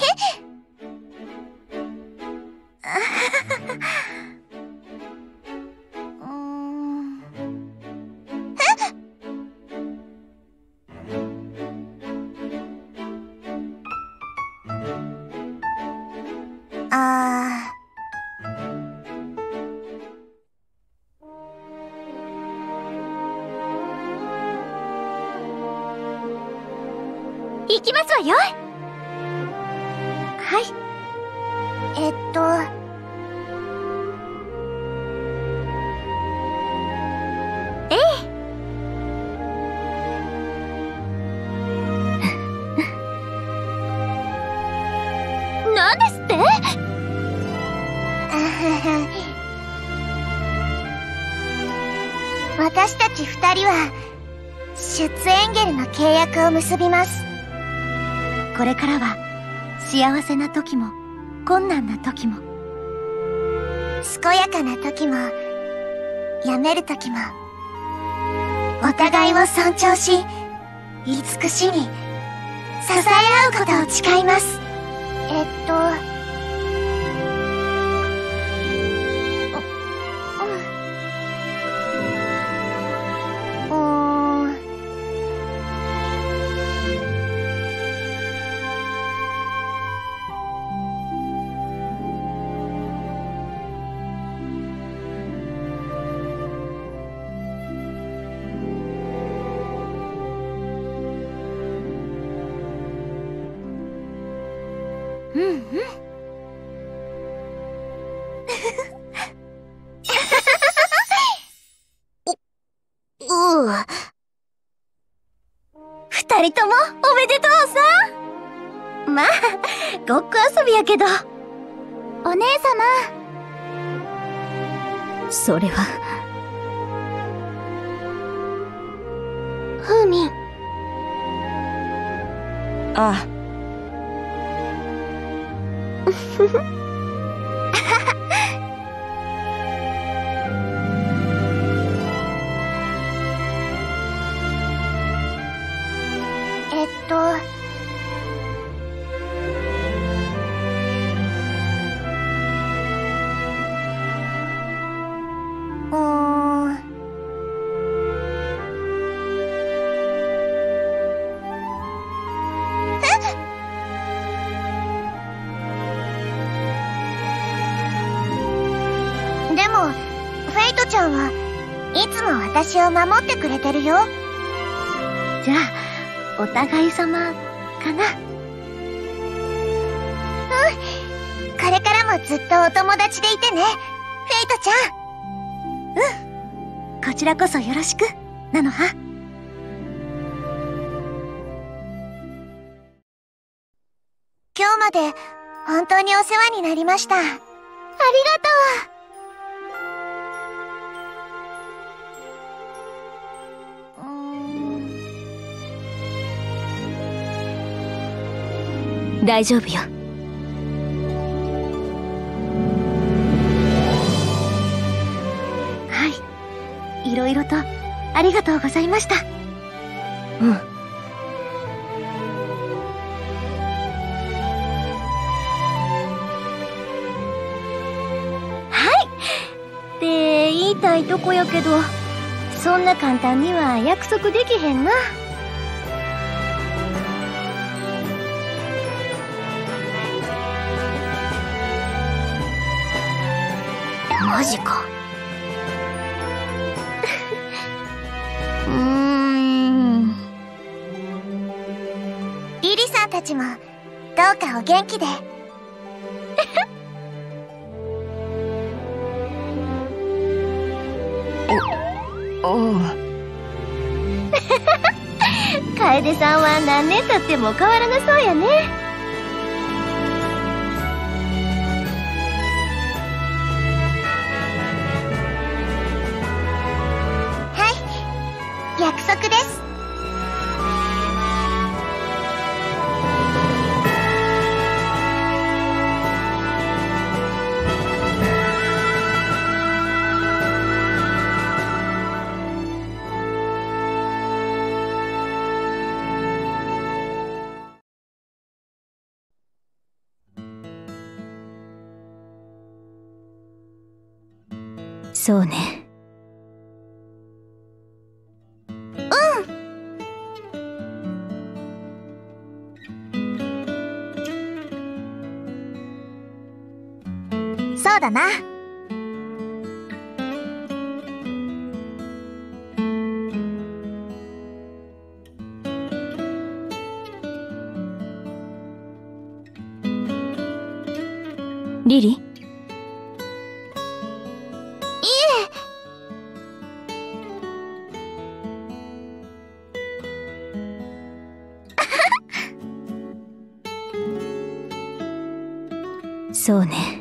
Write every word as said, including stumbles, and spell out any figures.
うーん。あー。 行きますわよ。 はい。えっと。 ええ。何ですって？ 私たち二人はシュツエンゲルの契約を結びます。 これからは幸せな時も困難な時も健やかな時も病める時もお互いを尊重し慈しみ支え合うことを誓います。えっとうーんうんうん。 うう二人ともおめでとうさ。まあごっこ遊びやけど。 お姉様。 それはフーミン。 ああ。 えっとうーんでもフェイトちゃんはいつも私を守ってくれてるよ。 じゃあお互い様かな。 これからもずっとお友達でいてね、フェイトちゃん。うん。こちらこそよろしく、なのは。 今日まで本当にお世話になりました。ありがとう。うーん。 大丈夫よ。いろいろとありがとうございました。うん。はいって言いたいとこやけど、そんな簡単には約束できへんな。マジか。うーん。 リリさんたちもどうかお元気で。 お、おう。楓さんは何年経っても変わらなそうやね。 はい、約束です。 そうね。 そうだな。 リリ？いえ。 そうね。